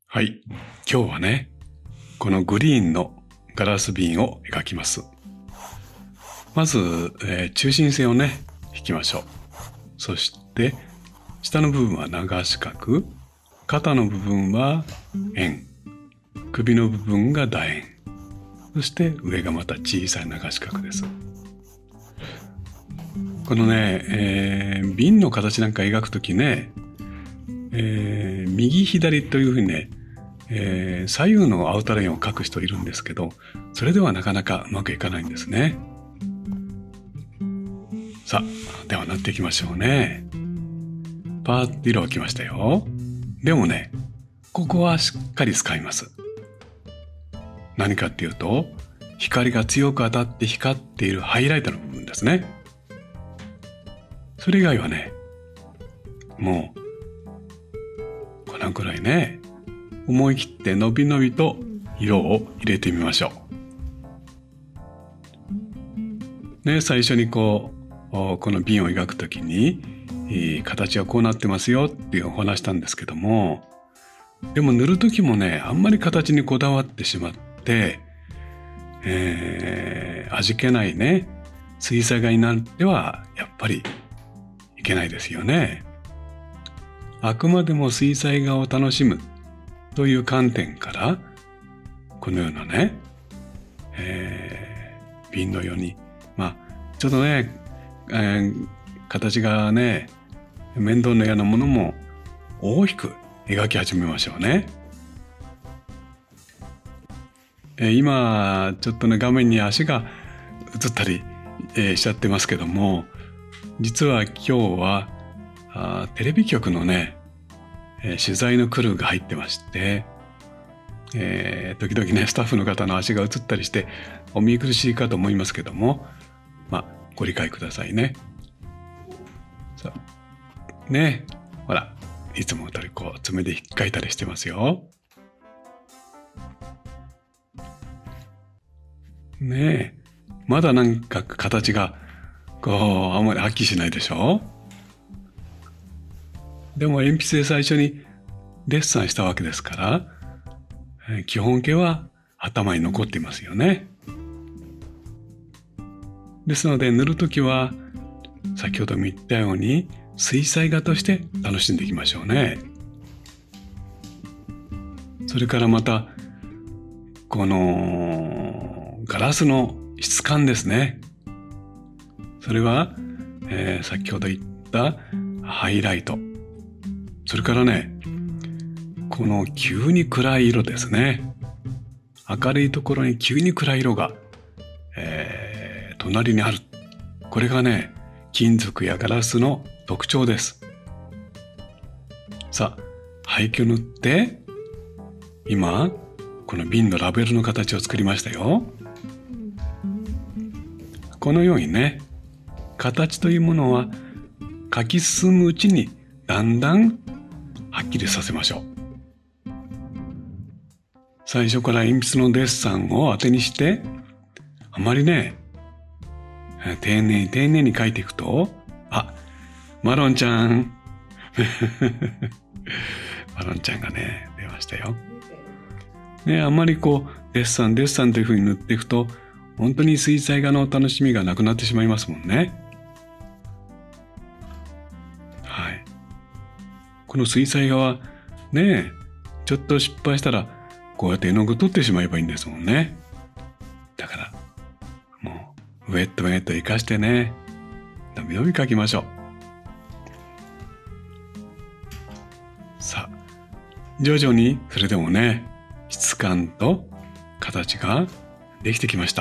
はい。今日はね、このグリーンのガラス瓶を描きます。まず、中心線をね、引きましょう。そして、下の部分は長四角、肩の部分は円、首の部分が楕円、そして上がまた小さい長四角です。このね、瓶の形なんか描くときね、右左というふうにね、左右のアウトラインを描く人いるんですけど、それではなかなかうまくいかないんですね。さあ、では塗っていきましょうね。パーッと色がきましたよ。でもね、ここはしっかり使います。何かっていうと、光が強く当たって光っているハイライトの部分ですね。それ以外はね、もうこのくらいね、思い切ってのびのびと色を入れてみましょう。ね、最初にこの瓶を描くときに、形はこうなってますよっていうお話したんですけども、でも塗るときもね、あんまり形にこだわってしまって、味気ないね、水彩画になってはやっぱりいけないですよね。あくまでも水彩画を楽しむという観点から、このようなね、瓶のように、ちょっとね、形がね、面倒なようなものも大きく描き始めましょうね。今、ちょっとね、画面に足が映ったり、しちゃってますけども、実は今日はテレビ局のね、取材のクルーが入ってまして、時々ね、スタッフの方の足が映ったりしてお見苦しいかと思いますけども、ご理解くださいね。さあね、ほら、いつも通りこう爪で引っかいたりしてますよ。ねえ、まだなんか形がこうあんまりはっきりしないでしょ。でも鉛筆で最初にデッサンしたわけですから、基本形は頭に残っていますよね。ですので塗るときは先ほども言ったように水彩画として楽しんでいきましょうね。それからまたこのガラスの質感ですね。それは、先ほど言ったハイライト、それからね、この急に暗い色ですね。明るいところに急に暗い色が、隣にある。これがね、金属やガラスの特徴です。さあ、廃墟塗って、今、この瓶のラベルの形を作りましたよ。このようにね、形というものは描き進むうちにだんだんはっきりさせましょう。最初から鉛筆のデッサンを当てにして、あまりね、丁寧に丁寧に描いていくと、マロンちゃん。マロンちゃんがね、出ましたよ。ね、あんまりこう、デッサンというふうに塗っていくと、本当に水彩画の楽しみがなくなってしまいますもんね。はい。この水彩画は、ね、ちょっと失敗したら、こうやって絵の具取ってしまえばいいんですもんね。だから、もう、ウェット生かしてね、のびのび描きましょう。さあ、徐々にそれでもね、質感と形ができてきました。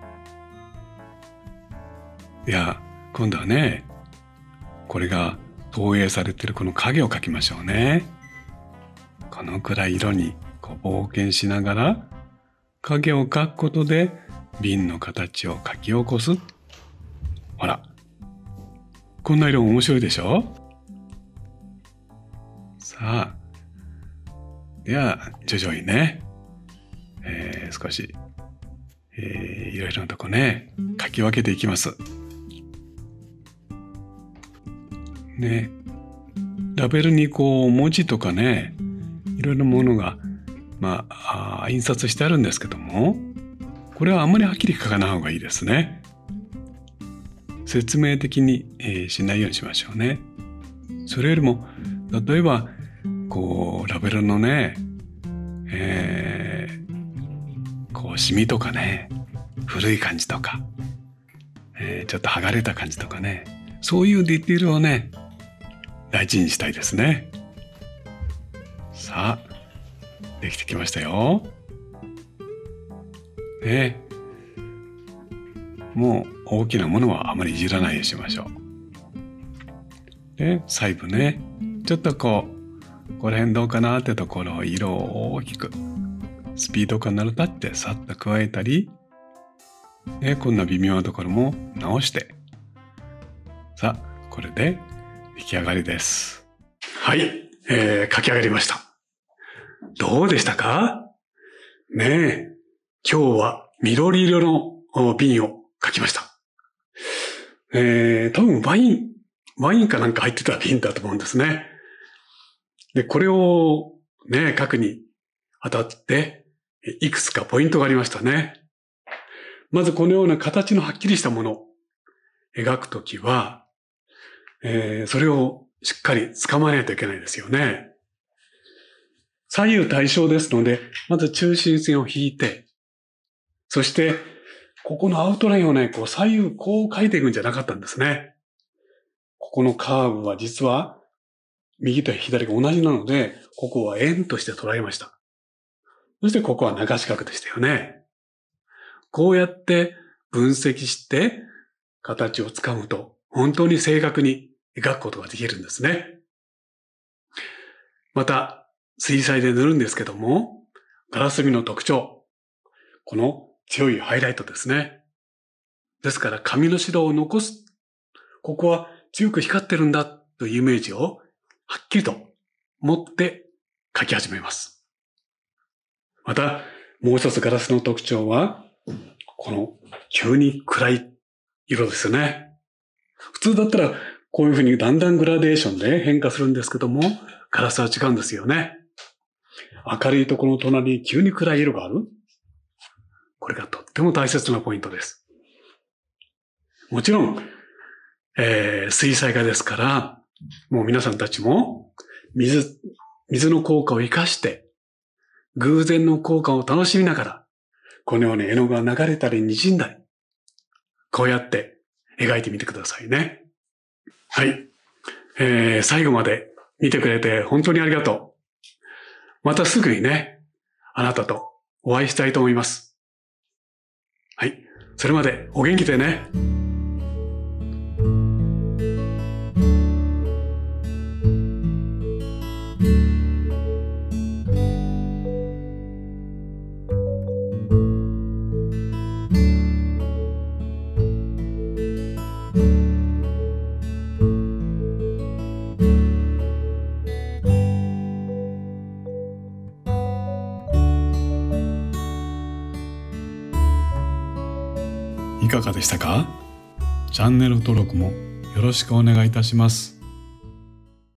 いや、今度はね、これが投影されているこの影を描きましょうね。このくらい色にこう冒険しながら影を描くことで瓶の形を描き起こす。ほら、こんな色面白いでしょ。さあ、では徐々にね、少し、いろいろなとこね描き分けていきます。ね、ラベルにこう文字とかね、 いろいろなものが、印刷してあるんですけども、これはあんまりはっきり書かない方がいいですね。説明的に、しないようにしましょうね。それよりも、例えばラベルのね、シミとかね、古い感じとか、ちょっと剥がれた感じとかね、そういうディテールをね、大事にしたいですね。さあ、できてきましたよ。ね、もう大きなものはあまりいじらないようにしましょう。で、細部ね、ちょっとこの辺どうかなってところを色を大きく、スピード感のあるタッチでさっと加えたり、こんな微妙なところも直して、さあ、これで出来上がりです。はい、書き上がりました。どうでしたかね。今日は緑色の瓶を書きました。多分ワインかなんか入ってた瓶だと思うんですね。で、これをね、書くにあたって、いくつかポイントがありましたね。まずこのような形のはっきりしたものを描くときは、それをしっかり掴まないといけないですよね。左右対称ですので、まず中心線を引いて、そして、ここのアウトラインをね、左右こう描いていくんじゃなかったんですね。ここのカーブは実は、右と左が同じなので、ここは円として捉えました。そしてここは流し角でしたよね。こうやって分析して形をつかむと本当に正確に描くことができるんですね。また水彩で塗るんですけども、ガラス紙の特徴、この強いハイライトですね。ですから紙の白を残す。ここは強く光ってるんだというイメージをはっきりと持って描き始めます。またもう一つガラスの特徴は、この急に暗い色ですよね。普通だったらこういうふうにだんだんグラデーションで変化するんですけども、ガラスは違うんですよね。明るいところの隣に急に暗い色がある。これがとっても大切なポイントです。もちろん、水彩画ですから、もう皆さんたちも水の効果を生かして、偶然の効果を楽しみながら、このように絵の具が流れたり滲んだり、こうやって描いてみてくださいね。はい。最後まで見てくれて本当にありがとう。またすぐにね、あなたとお会いしたいと思います。はい。それまでお元気でね。いかがでしたか？チャンネル登録もよろしくお願いいたします。